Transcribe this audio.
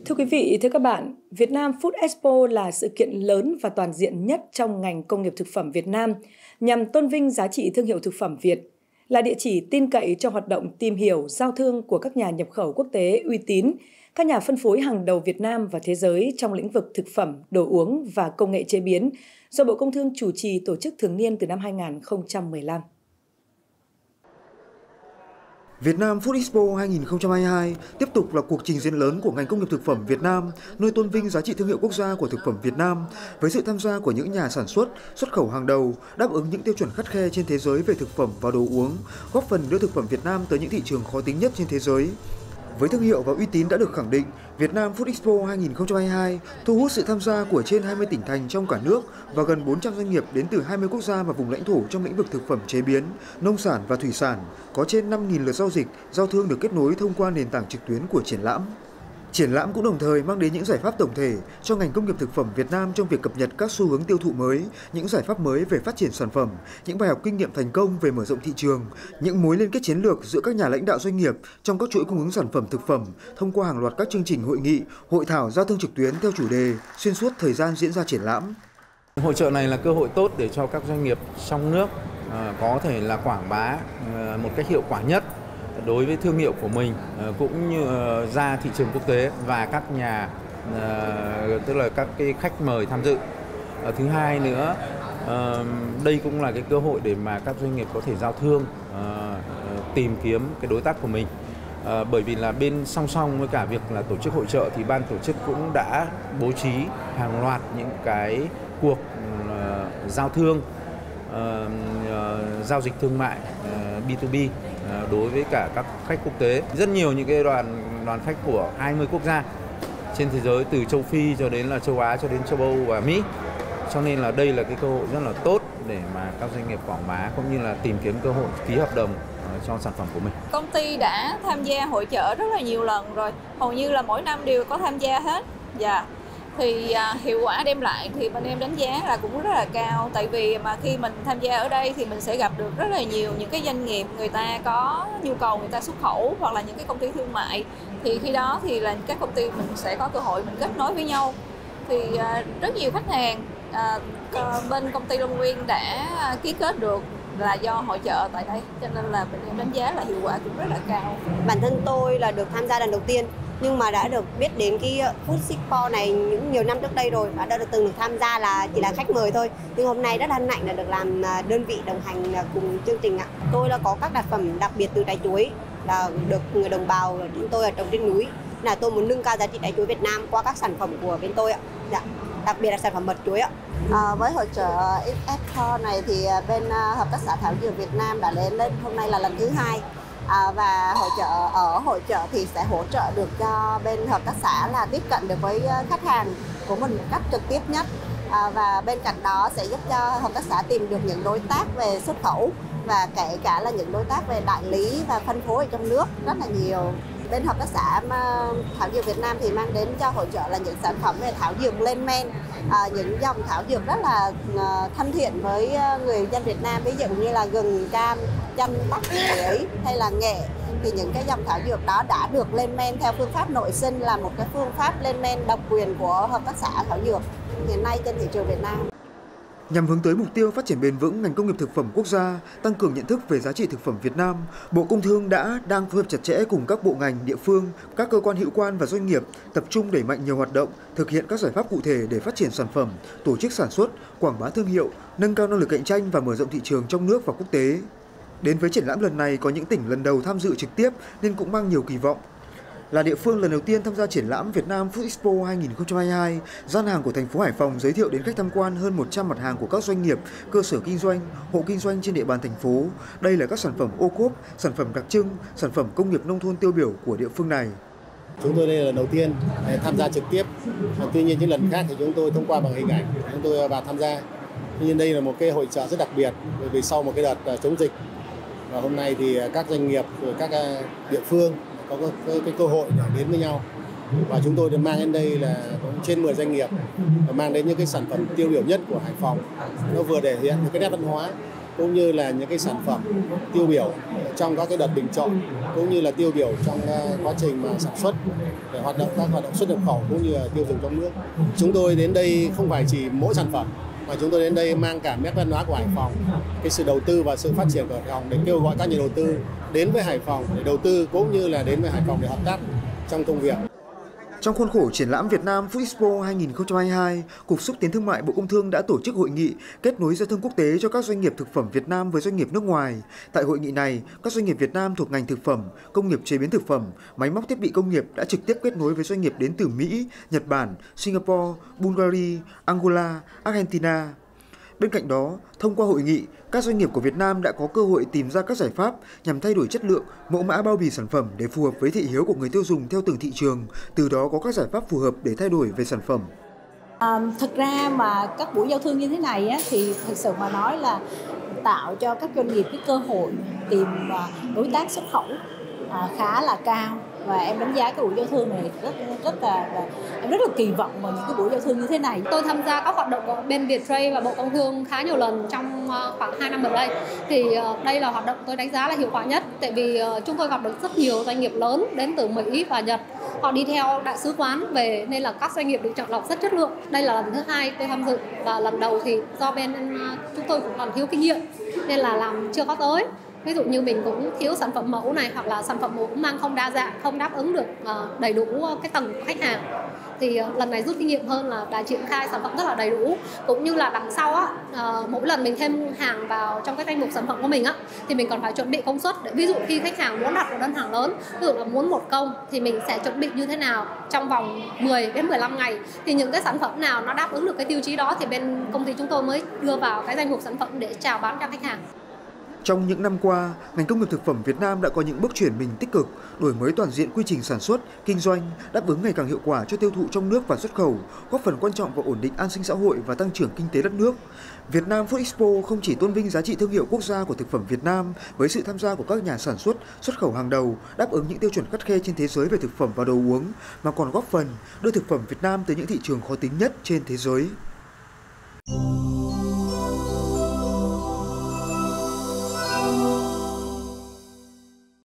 Thưa quý vị, thưa các bạn, Việt Nam Food Expo là sự kiện lớn và toàn diện nhất trong ngành công nghiệp thực phẩm Việt Nam nhằm tôn vinh giá trị thương hiệu thực phẩm Việt, là địa chỉ tin cậy cho hoạt động tìm hiểu, giao thương của các nhà nhập khẩu quốc tế uy tín, các nhà phân phối hàng đầu Việt Nam và thế giới trong lĩnh vực thực phẩm, đồ uống và công nghệ chế biến, do Bộ Công Thương chủ trì tổ chức thường niên từ năm 2015. Việt Nam Food Expo 2022 tiếp tục là cuộc trình diễn lớn của ngành công nghiệp thực phẩm Việt Nam, nơi tôn vinh giá trị thương hiệu quốc gia của thực phẩm Việt Nam, với sự tham gia của những nhà sản xuất, xuất khẩu hàng đầu, đáp ứng những tiêu chuẩn khắt khe trên thế giới về thực phẩm và đồ uống, góp phần đưa thực phẩm Việt Nam tới những thị trường khó tính nhất trên thế giới. Với thương hiệu và uy tín đã được khẳng định, Việt Nam Food Expo 2022 thu hút sự tham gia của trên 20 tỉnh thành trong cả nước và gần 400 doanh nghiệp đến từ 20 quốc gia và vùng lãnh thổ trong lĩnh vực thực phẩm chế biến, nông sản và thủy sản, có trên 5.000 lượt giao dịch, giao thương được kết nối thông qua nền tảng trực tuyến của triển lãm. Triển lãm cũng đồng thời mang đến những giải pháp tổng thể cho ngành công nghiệp thực phẩm Việt Nam trong việc cập nhật các xu hướng tiêu thụ mới, những giải pháp mới về phát triển sản phẩm, những bài học kinh nghiệm thành công về mở rộng thị trường, những mối liên kết chiến lược giữa các nhà lãnh đạo doanh nghiệp trong các chuỗi cung ứng sản phẩm thực phẩm thông qua hàng loạt các chương trình hội nghị, hội thảo giao thương trực tuyến theo chủ đề xuyên suốt thời gian diễn ra triển lãm. Hội chợ này là cơ hội tốt để cho các doanh nghiệp trong nước có thể là quảng bá một cách hiệu quả nhất đối với thương hiệu của mình, cũng như ra thị trường quốc tế và các nhà, tức là các cái khách mời tham dự. Thứ hai nữa, đây cũng là cái cơ hội để mà các doanh nghiệp có thể giao thương, tìm kiếm cái đối tác của mình. Bởi vì là bên song song với cả việc là tổ chức hội chợ thì ban tổ chức cũng đã bố trí hàng loạt những cái cuộc giao thương, giao dịch thương mại B2B đối với cả các khách quốc tế. Rất nhiều những cái đoàn khách của 20 quốc gia trên thế giới, từ châu Phi cho đến là châu Á cho đến châu Âu và Mỹ. Cho nên là đây là cái cơ hội rất là tốt để mà các doanh nghiệp quảng bá cũng như là tìm kiếm cơ hội ký hợp đồng cho sản phẩm của mình. Công ty đã tham gia hội chợ rất là nhiều lần rồi, hầu như là mỗi năm đều có tham gia hết. Thì hiệu quả đem lại thì bên em đánh giá là cũng rất là cao, tại vì mà khi mình tham gia ở đây thì mình sẽ gặp được rất là nhiều những cái doanh nghiệp người ta có nhu cầu người ta xuất khẩu, hoặc là những cái công ty thương mại, thì khi đó thì là các công ty mình sẽ có cơ hội mình kết nối với nhau. Thì rất nhiều khách hàng bên công ty Long Nguyên đã ký kết được là do hội chợ tại đây, cho nên là bên em đánh giá là hiệu quả cũng rất là cao. Bản thân tôi là được tham gia lần đầu tiên, nhưng mà đã được biết đến cái Food Expo này nhiều năm trước đây rồi, và đã từng được tham gia là chỉ là khách mời thôi. Nhưng hôm nay rất hân hạnh là được làm đơn vị đồng hành cùng chương trình ạ. Tôi là có các sản phẩm đặc biệt từ trái chuối, là được người đồng bào chúng tôi ở trồng trên núi, là tôi muốn nâng cao giá trị trái chuối Việt Nam qua các sản phẩm của bên tôi ạ. Đặc biệt là sản phẩm mật chuối ạ. Với hội chợ Expo này thì bên Hợp tác xã Thảo Dược Việt Nam đã lên hôm nay là lần thứ 2. Và hội chợ thì sẽ hỗ trợ được cho bên hợp tác xã là tiếp cận được với khách hàng của mình một cách trực tiếp nhất, và bên cạnh đó sẽ giúp cho hợp tác xã tìm được những đối tác về xuất khẩu và kể cả là những đối tác về đại lý và phân phối ở trong nước rất là nhiều. Bên hợp tác xã Thảo Dược Việt Nam thì mang đến cho hội chợ là những sản phẩm về thảo dược lên men, những dòng thảo dược rất là thân thiện với người dân Việt Nam, ví dụ như là gừng, cam, chanh, tắc, bưởi hay là nghệ. Thì những cái dòng thảo dược đó đã được lên men theo phương pháp nội sinh, là một cái phương pháp lên men độc quyền của hợp tác xã Thảo Dược hiện nay trên thị trường Việt Nam. Nhằm hướng tới mục tiêu phát triển bền vững ngành công nghiệp thực phẩm quốc gia, tăng cường nhận thức về giá trị thực phẩm Việt Nam, Bộ Công Thương đang phối hợp chặt chẽ cùng các bộ ngành, địa phương, các cơ quan hữu quan và doanh nghiệp tập trung đẩy mạnh nhiều hoạt động, thực hiện các giải pháp cụ thể để phát triển sản phẩm, tổ chức sản xuất, quảng bá thương hiệu, nâng cao năng lực cạnh tranh và mở rộng thị trường trong nước và quốc tế. Đến với triển lãm lần này có những tỉnh lần đầu tham dự trực tiếp nên cũng mang nhiều kỳ vọng. Là địa phương lần đầu tiên tham gia triển lãm Việt Nam Food Expo 2022, gian hàng của thành phố Hải Phòng giới thiệu đến khách tham quan hơn 100 mặt hàng của các doanh nghiệp, cơ sở kinh doanh, hộ kinh doanh trên địa bàn thành phố. Đây là các sản phẩm ô cốp, sản phẩm đặc trưng, sản phẩm công nghiệp nông thôn tiêu biểu của địa phương này. Chúng tôi đây là lần đầu tiên tham gia trực tiếp. Tuy nhiên những lần khác thì chúng tôi thông qua bằng hình ảnh, chúng tôi vào tham gia. Tuy nhiên đây là một cái hội chợ rất đặc biệt, bởi vì sau một cái đợt chống dịch, và hôm nay thì các doanh nghiệp rồi các địa phương có cái cơ hội để đến với nhau, và chúng tôi được mang đến đây là có trên 10 doanh nghiệp và mang đến những cái sản phẩm tiêu biểu nhất của Hải Phòng. Nó vừa thể hiện những cái nét văn hóa, cũng như là những cái sản phẩm tiêu biểu trong các cái đợt bình chọn, cũng như là tiêu biểu trong quá trình mà sản xuất để các hoạt động xuất nhập khẩu cũng như là tiêu dùng trong nước. Chúng tôi đến đây không phải chỉ mỗi sản phẩm, mà chúng tôi đến đây mang cả nét văn hóa của Hải Phòng, cái sự đầu tư và sự phát triển của Hải Phòng, để kêu gọi các nhà đầu tư đến với Hải Phòng để đầu tư, cũng như là đến với Hải Phòng để hợp tác trong công việc. Trong khuôn khổ triển lãm Việt Nam Food Expo 2022, Cục Xúc tiến Thương mại Bộ Công Thương đã tổ chức hội nghị kết nối giao thương quốc tế cho các doanh nghiệp thực phẩm Việt Nam với doanh nghiệp nước ngoài. Tại hội nghị này, các doanh nghiệp Việt Nam thuộc ngành thực phẩm, công nghiệp chế biến thực phẩm, máy móc thiết bị công nghiệp đã trực tiếp kết nối với doanh nghiệp đến từ Mỹ, Nhật Bản, Singapore, Bulgaria, Angola, Argentina. Bên cạnh đó, thông qua hội nghị, các doanh nghiệp của Việt Nam đã có cơ hội tìm ra các giải pháp nhằm thay đổi chất lượng, mẫu mã bao bì sản phẩm để phù hợp với thị hiếu của người tiêu dùng theo từng thị trường, từ đó có các giải pháp phù hợp để thay đổi về sản phẩm. Thực ra mà các buổi giao thương như thế này á, thì thực sự mà nói là tạo cho các doanh nghiệp cái cơ hội tìm đối tác xuất khẩu khá là cao. Và em đánh giá cái buổi giao thương này em rất là kỳ vọng vào những cái buổi giao thương như thế này. Tôi tham gia các hoạt động của bên Viettrade và Bộ Công Thương khá nhiều lần trong khoảng 2 năm gần đây. Thì đây là hoạt động tôi đánh giá là hiệu quả nhất, tại vì chúng tôi gặp được rất nhiều doanh nghiệp lớn đến từ Mỹ và Nhật. Họ đi theo đại sứ quán về nên là các doanh nghiệp được chọn lọc rất chất lượng. Đây là lần thứ 2 tôi tham dự, và lần đầu thì do bên chúng tôi cũng còn thiếu kinh nghiệm nên là làm chưa có tới. Ví dụ như mình cũng thiếu sản phẩm mẫu này, hoặc là sản phẩm mẫu cũng mang không đa dạng, không đáp ứng được đầy đủ cái tầng của khách hàng. Thì lần này rút kinh nghiệm hơn là đã triển khai sản phẩm rất là đầy đủ, cũng như là đằng sau á, mỗi lần mình thêm hàng vào trong cái danh mục sản phẩm của mình á, thì mình còn phải chuẩn bị công suất để ví dụ khi khách hàng muốn đặt một đơn hàng lớn, ví dụ là muốn 1 công thì mình sẽ chuẩn bị như thế nào trong vòng 10 đến 15 ngày, thì những cái sản phẩm nào nó đáp ứng được cái tiêu chí đó thì bên công ty chúng tôi mới đưa vào cái danh mục sản phẩm để chào bán cho khách hàng. Trong những năm qua, ngành công nghiệp thực phẩm Việt Nam đã có những bước chuyển mình tích cực, đổi mới toàn diện quy trình sản xuất, kinh doanh, đáp ứng ngày càng hiệu quả cho tiêu thụ trong nước và xuất khẩu, góp phần quan trọng vào ổn định an sinh xã hội và tăng trưởng kinh tế đất nước. Việt Nam Food Expo không chỉ tôn vinh giá trị thương hiệu quốc gia của thực phẩm Việt Nam với sự tham gia của các nhà sản xuất, xuất khẩu hàng đầu, đáp ứng những tiêu chuẩn khắt khe trên thế giới về thực phẩm và đồ uống, mà còn góp phần đưa thực phẩm Việt Nam tới những thị trường khó tính nhất trên thế giới.